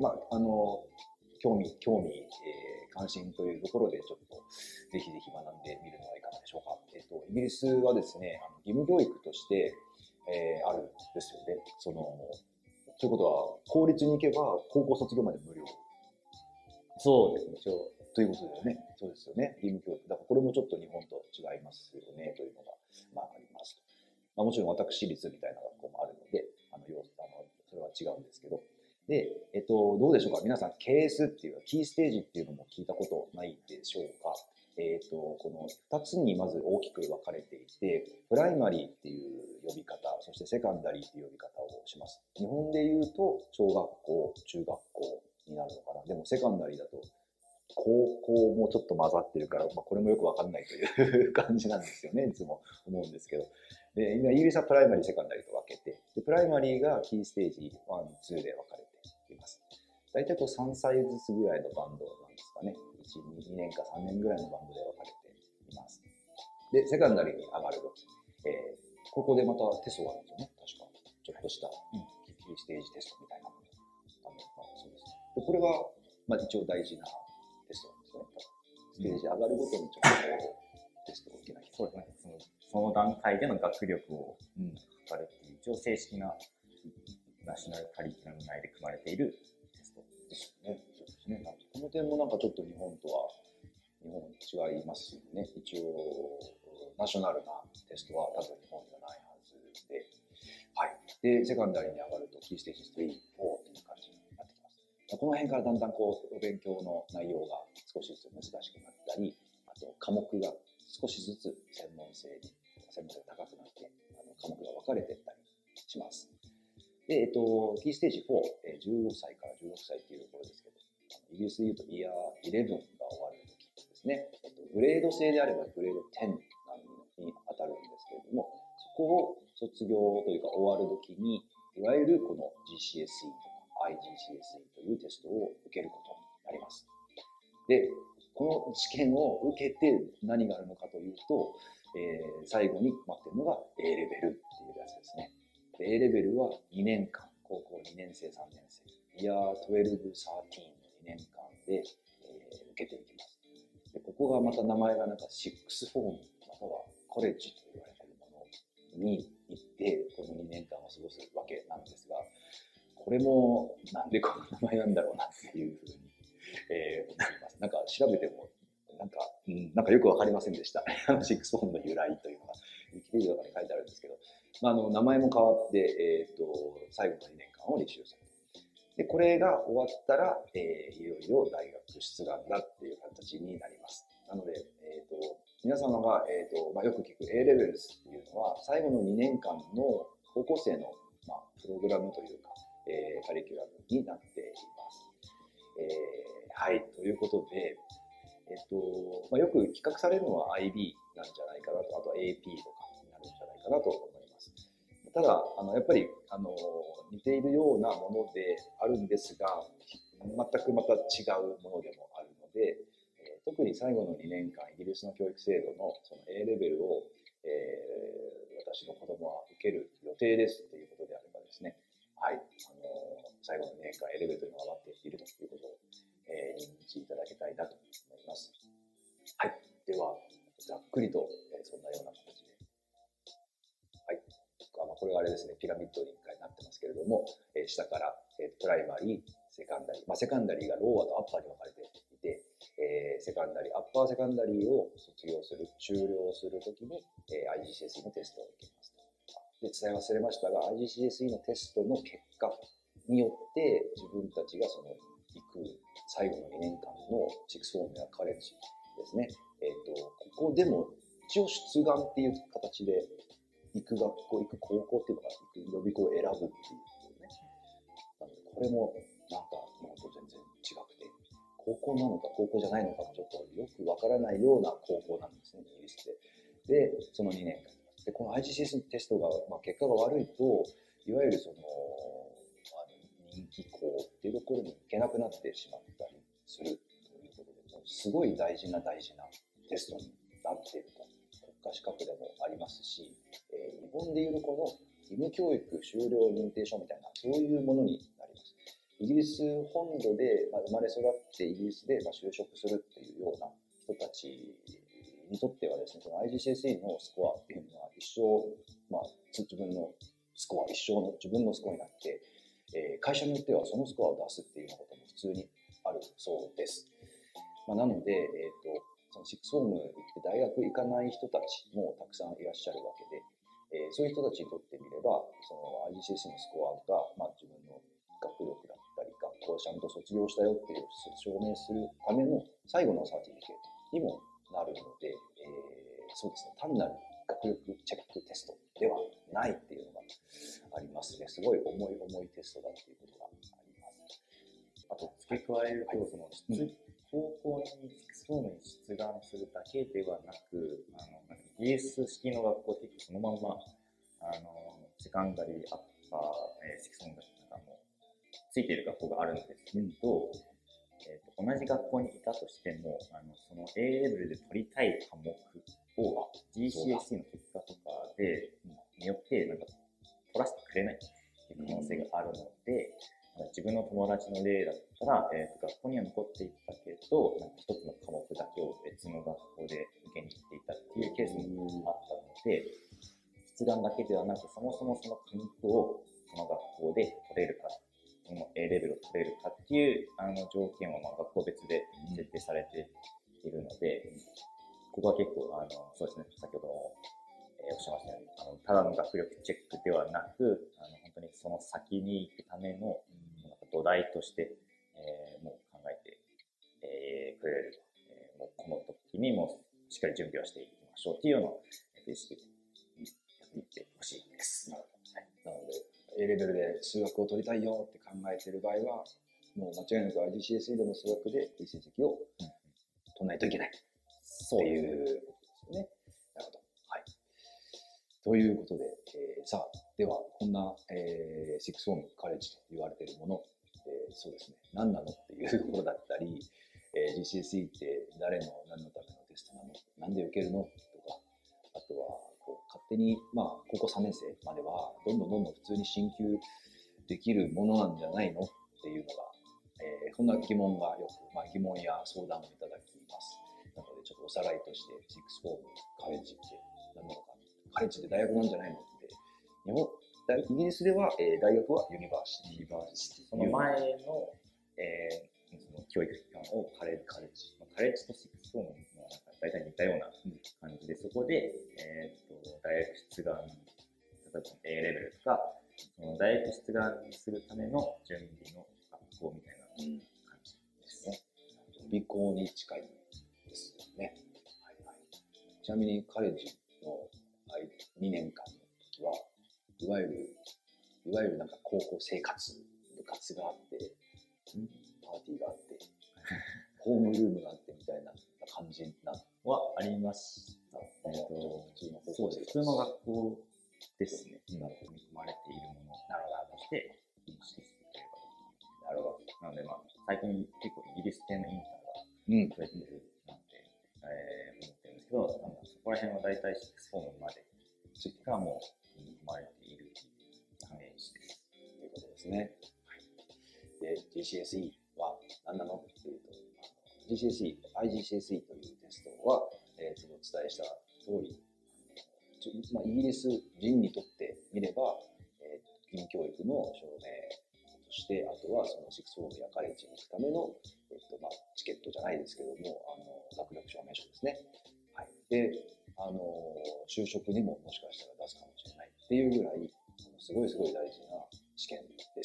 関心というところでちょっとぜひぜひ学んでみるのはいかがでしょうか。イギリスはですね、義務教育として、あるんですよね。ということは、公立に行けば高校卒業まで無料。 そうですね、 ということだよね。そうですよね。義務教育。だからこれもちょっと日本と違いますよね、というのが、あります。もちろん私立みたいな学校もあるので、それは違うんですけど。で、どうでしょうか。皆さん、ケースっていうか、キーステージっていうのも聞いたことないでしょうか。この2つにまず大きく分かれていて、プライマリーっていう呼び方、そしてセカンダリーっていう呼び方をします。日本で言うと、小学校、中学校になるのかな。でもセカンダリーだと、高校もちょっと混ざってるから、これもよくわかんないという感じなんですよね、いつも思うんですけど。で、今、イギリスはプライマリー、セカンダリーと分けて、でプライマリーがキーステージ1、2で分かれています。大体3歳ずつぐらいのバンドなんですかね。1、2年か3年ぐらいのバンドで分かれています。で、セカンダリーに上がるとき、ここでまたテストがあるんですよね、確か。ちょっとしたキーステージテストみたいなもの。そうですね。で、これは、一応大事なテストなんですよね。ステージ上がるごとにちょっとテストを受けなきゃいけない。 その段階での学力を測るっていう、一応正式なナショナルカリキュラム内で組まれているテストですよね。 そうですね。この点もちょっと日本違いますよね。一応、ナショナルなテストは多分日本じゃないはずで、はい。で、セカンダリーに上がると、キーステージ3、4っていう感じになってきます。この辺からだんだんお勉強の内容が少しずつ難しくなったり、あと科目が少しずつ専門性が高くなって、科目が分かれていったりします。で、キーステージ4、15歳から16歳っていうところですけど、イギリスで言うとイヤー11が終わる時ですね。グレード制であればグレード10に当たるんですけれども、そこを卒業というか終わる時に、いわゆるこの GCSE とか IGCSE というテストを受けることになります。で、この試験を受けて何があるのかというと、最後に待っているのが A レベルっていうやつですね。A レベルは2年間、高校2年生、3年生、イヤー12、13の2年間で、受けていきます。で、ここがまた名前がシックスフォーム、またはコレッジと言われているものに行って、この2年間を過ごすわけなんですが、これもなんでこの名前なんだろうなっていうふうに、思います。調べても、よくわかりませんでした。シックスフォームの由来というのが、ウィキペディアとかに書いてあるんですけど、名前も変わって、最後の2年間を履修する。で、これが終わったら、いよいよ大学出願だっていう形になります。なので、皆様が、よく聞く A レベルっていうのは、最後の2年間の高校生の、プログラムというか、カリキュラムになっています。はい、ということで、よく比較されるのは IB なんじゃないかなと、あとは AP とかになるんじゃないかなと思います。ただ、やっぱり、似ているようなものであるんですが、全くまた違うものでもあるので、特に最後の2年間、イギリスの教育制度のその A レベルを、私の子供は受ける予定ですということであればですね、はい、最後の2年間 A レベルというのが待っているということを、認知いただきたいなと思います。はい。では、ざっくりと、そんなような形で。はい。これはあれですね、ピラミッドになってますけれども、下から、プライマリー、セカンダリー。セカンダリーがローアとアッパーに分かれていて、セカンダリー、アッパーセカンダリーを卒業する、修了するときに、IGCSE のテストを受けます。で、伝え忘れましたが、IGCSE のテストの結果によって、自分たちが行く最後の2年間のシックスフォームやカレッジですね。ここでも一応出願っていう形で行く学校、行く高校っていうのが行く予備校を選ぶっていうね。なのでこれも日本と全然違くて、高校なのか高校じゃないのかちょっとよくわからないような高校なんですね、イギリスで。で、その2年間。で、この IGCSE テストが、結果が悪いと、いわゆる人気校っていうところに行けなくなってしまったりするということで、すごい大事なテストになっていると。国家資格でもありますし、日本でいうこの義務教育修了認定書みたいな、そういうものになります。 イギリス本土で、生まれ育ってイギリスで、就職するっていうような人たちにとってはですね、この IGCSE のスコアっていうのは一生、自分のスコア、一生の自分のスコアになって、会社によってはそのスコアを出すっていうようなことも普通にあるそうです。なので、そのシックスフォーム行って大学行かない人たちもたくさんいらっしゃるわけで、そういう人たちにとってみれば、その IGCSE のスコアが、自分の学力だったり、学校をちゃんと卒業したよっていう証明するための最後のサーティフィケートにもなるので、そうですね、単なる学力チェックテストではないっていうのがありますね。すごい重いテストだっていうことがあります。 あと付け加えると、その高校にシックスフォームに出願するだけではなく、イギリス式の学校ってそのままセカンダリーアッパー、シックスフォームがもうついている学校があるんですけど、同じ学校にいたとしても、その A レベルで取りたい科目を GCSE の結果とかでによって取らせてくれないっていう可能性があるので、自分の友達の例だったら、学校には残っていたけど、一つの科目だけを別の学校で受けに行っていたっていうケースもあったので、出願だけではなく、そもそもその科目をその学校で取れるか、その A レベルを取れるかっていう条件は学校別で設定されているので、ここは結構そうですね、先ほどもおっしゃいましたように、ただの学力チェックではなく、本当にその先に行くための土台として、もう考えて、くれる、もうこの時にもしっかり準備をしていきましょうっていうような意識でやっていってほしいです。 なので A レベルで数学を取りたいよって考えている場合は、もう間違いなく IGCSE でも数学でいい成績を取らないといけないっていうことですよね。なるほど。はい。ということで、さあ、ではこんな、シックスフォームカレッジと言われているもの、そうですね、何なのっていうところだったり、GCSE って何のためのテストなの、なんで受けるのとか、あとは勝手に、高校3年生まではどんどん普通に進級できるものなんじゃないのっていうのが、こんな疑問がよく、疑問や相談をいただきます。なのでちょっとおさらいとして、シックスフォームカレッジって何なのか、カレッジって大学なんじゃないのって、イギリスでは、大学はユニバーシティ。 その前の、その教育機関をカレッジ。カレッジとシックスフォームも大体似たような感じで、そこで、大学出願、例えば A レベルとか、その大学出願するための準備の学校みたいな感じですね。 予備校に近いですよね。ちなみにカレッジの2年間の時は、いわゆるなんか高校生活、部活があって、パーティーがあって、ホームルームがあってみたいな感じはありました。普通の学校ですね。今組み込まれているものとして認識していければいい。なるほど。なので最近結構イギリス系のインターが増えているなって思ってるんですけど、そこら辺は大体シックスフォームまでがもう組み込まれているイメージです。 ということですね。で、GCSE は何なのっていうと、IGCSE というテストは、お伝えした通り、イギリス人にとってみれば、義務教育の証明として、あとはそのシックスフォームやカレッジに行くための、チケットじゃないですけども、学力証明書ですね。はい。で、就職にももしかしたら出すかもしれないっていうぐらい、すごい大事な試験です。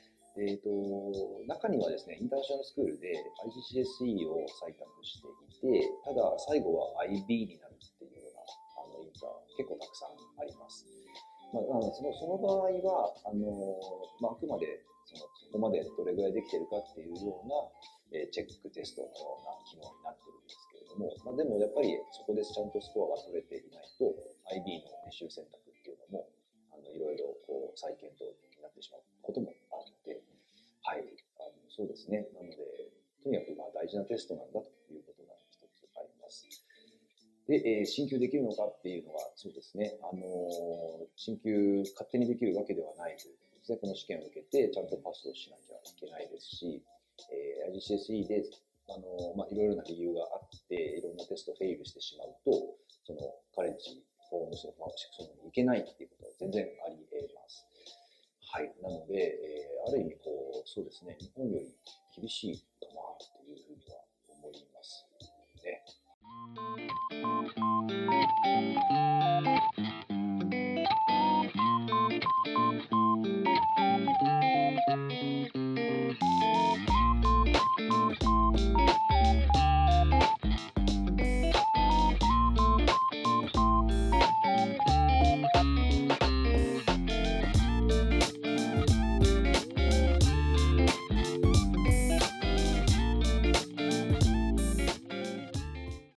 中にはですね、インターナショナルスクールで IGCSE を採択していて、ただ最後は IB になるっていうようなインター結構たくさんあります。その場合は、あくまでそこまでどれぐらいできてるかっていうような、チェックテストのような機能になってるんですけれども、でもやっぱりそこでちゃんとスコアが取れていないと IB の履修選択っていうのもいろいろ再検討になってしまうこともあるので、はい、そうですね。なので、とにかく大事なテストなんだということが一つあります。で、進級できるのかっていうのは、そうですね。進級勝手にできるわけではないということでですね。この試験を受けて、ちゃんとパスをしなきゃいけないですし、IGCSE で、いろいろな理由があって、いろんなテストをフェイルしてしまうと、そのカレッジ、フォームス、そのに行けないっていうことは全然あり得ます。はい。なので、ある意味、そうですね、日本より厳しいか